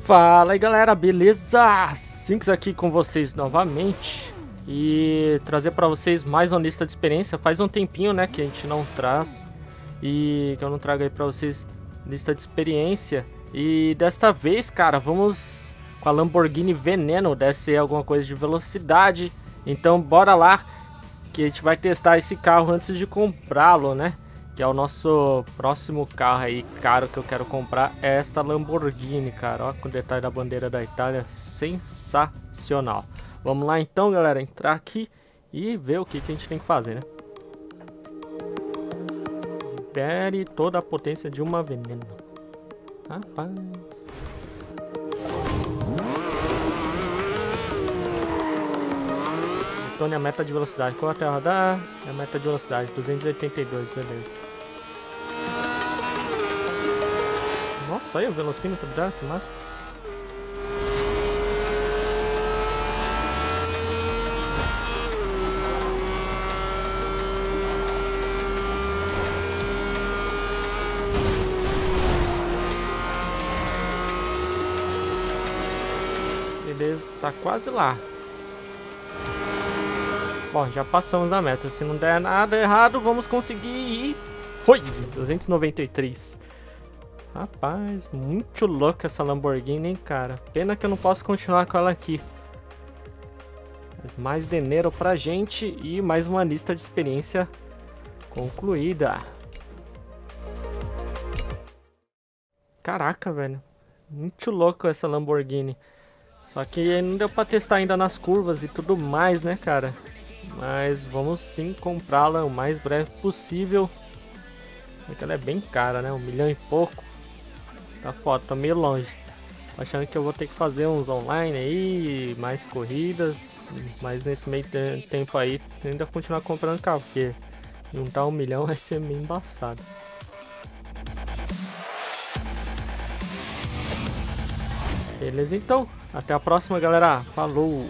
Fala aí galera, beleza? Sinks aqui com vocês novamente e trazer para vocês mais uma lista de experiência. Faz um tempinho, né, que a gente não traz e que eu não trago aí para vocês lista de experiência. E desta vez, cara, vamos com a Lamborghini Veneno, deve ser alguma coisa de velocidade. Então bora lá que a gente vai testar esse carro antes de comprá-lo, né? Que é o nosso próximo carro aí, caro, que eu quero comprar, é esta Lamborghini, cara. Ó, com o detalhe da bandeira da Itália, sensacional. Vamos lá então, galera, entrar aqui e ver o que a gente tem que fazer, né? Libere toda a potência de uma Veneno. Rapaz... Detone a meta de velocidade. Qual até rodar? É a meta de velocidade, 282, beleza. Nossa, olha o velocímetro dela, que massa. Beleza, tá quase lá. Bom, já passamos a meta. Se não der nada errado, vamos conseguir ir. Foi! 293. Rapaz, muito louca essa Lamborghini, hein, cara. Pena que eu não posso continuar com ela aqui. Mas mais dinheiro pra gente e mais uma lista de experiência concluída. Caraca, velho. Muito louco essa Lamborghini. Só que não deu pra testar ainda nas curvas e tudo mais, né, cara? Mas vamos sim comprá-la o mais breve possível. Porque ela é bem cara, né? 1 milhão e pouco. Tá foda, tô meio longe. Achando que eu vou ter que fazer uns online aí, mais corridas. Mas nesse meio tempo aí, ainda continuar comprando carro. Porque juntar 1 milhão vai ser meio embaçado. Beleza, então. Até a próxima, galera. Falou!